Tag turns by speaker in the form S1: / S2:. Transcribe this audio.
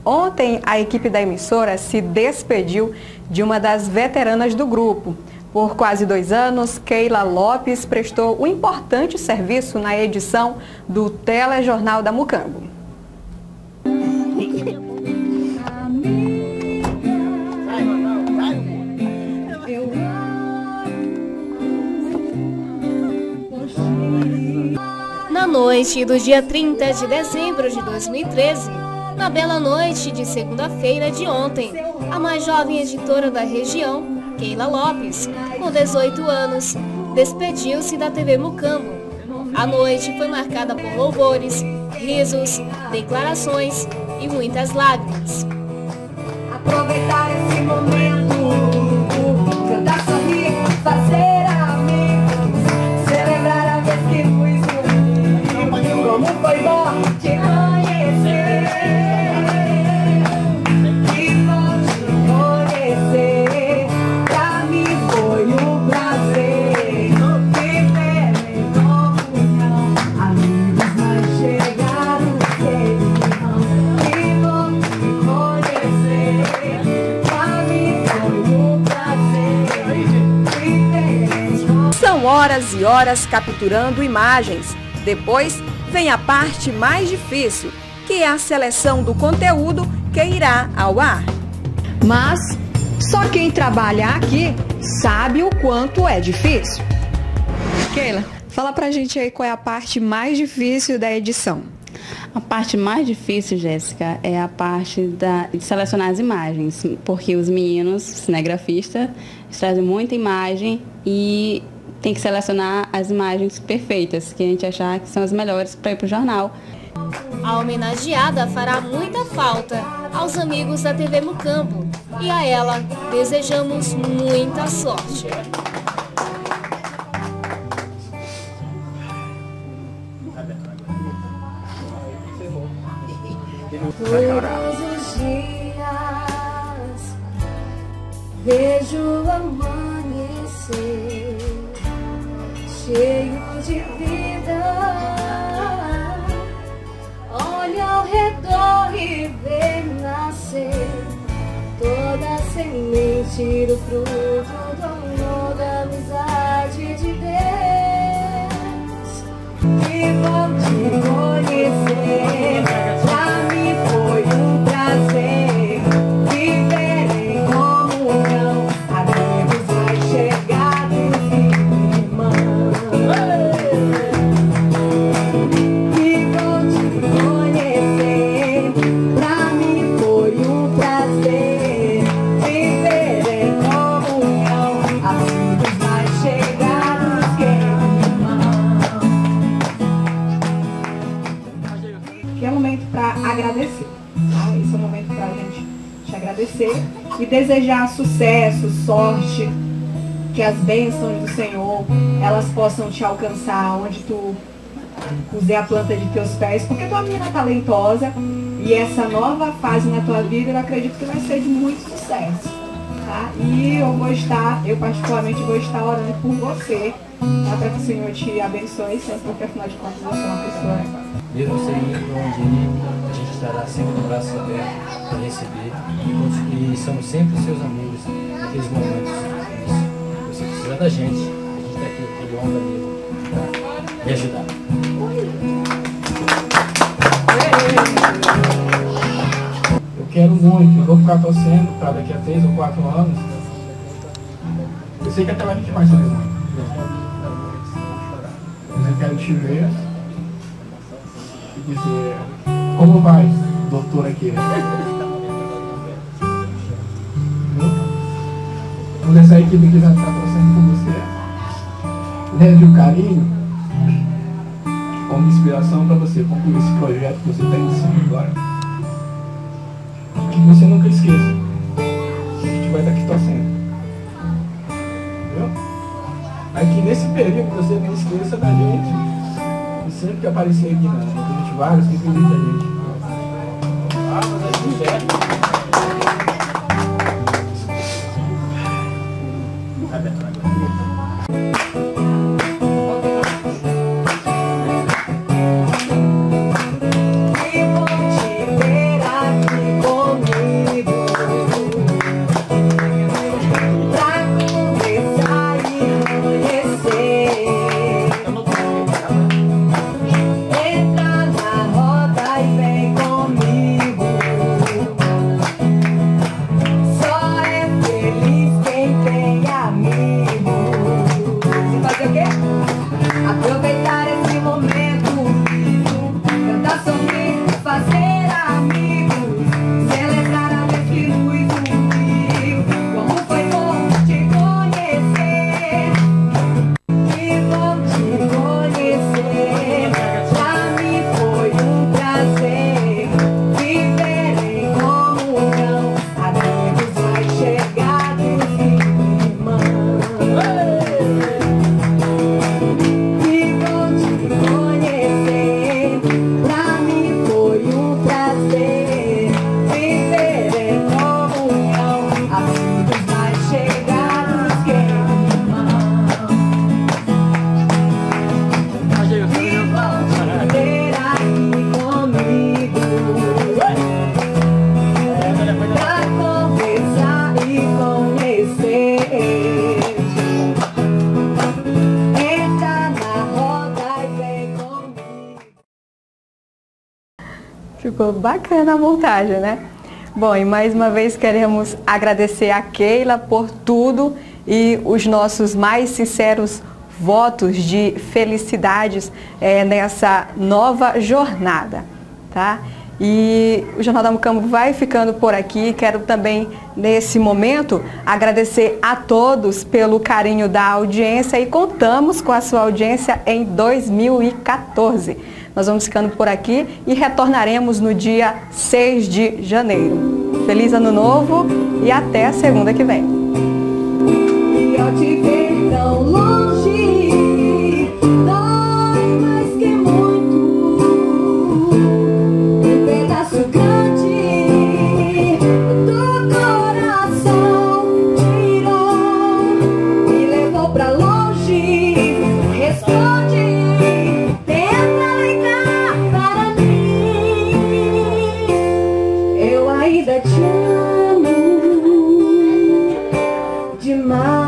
S1: Ontem, a equipe da emissora se despediu de uma das veteranas do grupo. Por quase 2 anos, Keila Lopes prestou um importante serviço na edição do Telejornal da Mucambo.
S2: Na noite do dia 30 de dezembro de 2013, na bela noite de segunda-feira de ontem, a mais jovem editora da região, Keila Lopes, com 18 anos, despediu-se da TV Mucambo. A noite foi marcada por louvores, risos, declarações e muitas lágrimas.
S3: Aproveitar esse momento, cantar, sorrir, fazer amigos, celebrar a vez que nos unimos. Como foi bom te conhecer, que bom te conhecer. Pra mim foi um prazer viver em comunhão, amigos mais chegados que irmão. Que bom te conhecer, pra mim foi um prazer viver em comunhão.
S1: São horas e horas capturando imagens. Depois vem a parte mais difícil, que é a seleção do conteúdo que irá ao ar.
S4: Mas só quem trabalha aqui sabe o quanto é difícil. Keila, fala pra gente aí qual é a parte mais difícil da edição.
S5: A parte mais difícil, Jéssica, é a parte de selecionar as imagens, porque os meninos, cinegrafistas, trazem muita imagem e tem que selecionar as imagens perfeitas, que a gente achar que são as melhores para ir para o jornal.
S2: A homenageada fará muita falta aos amigos da TV Mucambo e a ela desejamos muita sorte.
S3: Todos os dias vejo o amanhecer cheio de vida. Olha ao redor e vê nascer toda a semente do fruto do amor, da amizade de Deus. Que bom te conhecer, pra mim foi um prazer viver em comunhão, amigos mais chegados e irmãos. Que bom te conhecer, pra mim foi um prazer viver em comunhão, amigos mais chegados que irmãos. Que é um momento para agradecer, tá? Esse é o momento para a gente te agradecer e desejar sucesso, sorte, que as bênçãos do Senhor, elas possam te alcançar onde tu puser a planta de teus pés, porque tu é uma menina talentosa e essa nova fase na tua vida eu acredito que vai ser de muito sucesso, tá? E eu particularmente vou estar orando por você, tá? Para que o Senhor te abençoe sempre, porque afinal de contas você é uma pessoa.
S6: Mesmo sem onde ir, a gente estará sempre com o braço aberto para receber e somos sempre seus amigos naqueles momentos. Você precisa da gente, a gente está aqui de honra mesmo para me ajudar. Eu quero muito, eu vou ficar torcendo para daqui a 3 ou 4 anos. Eu sei que até lá a gente vai saber muito. Mas eu quero te ver e dizer, como vai, doutora aqui? Toda essa equipe que já está torcendo por você, leve o carinho como inspiração para você concluir esse projeto que você está iniciando agora. Que você nunca esqueça, a gente vai estar aqui torcendo. Entendeu? Aqui nesse período você não esqueça da gente. E sempre que aparecer aqui na gente vários que acreditam da gente. Mas é tudo certo.
S3: Que bom te ver aqui.
S1: ficou bacana a montagem, né? Bom, e mais uma vez queremos agradecer a Keila por tudo e os nossos mais sinceros votos de felicidades nessa nova jornada, tá? E o Jornal da Mucambo vai ficando por aqui. Quero também, nesse momento, agradecer a todos pelo carinho da audiência e contamos com a sua audiência em 2014. Nós vamos ficando por aqui e retornaremos no dia 6 de janeiro. Feliz Ano Novo e até a segunda que vem.
S3: Eu te ver tão longe, dói mais que muito, um pedaço grande do coração tirou, me levou pra longe, responde, tenta ligar para mim, eu ainda te amo demais.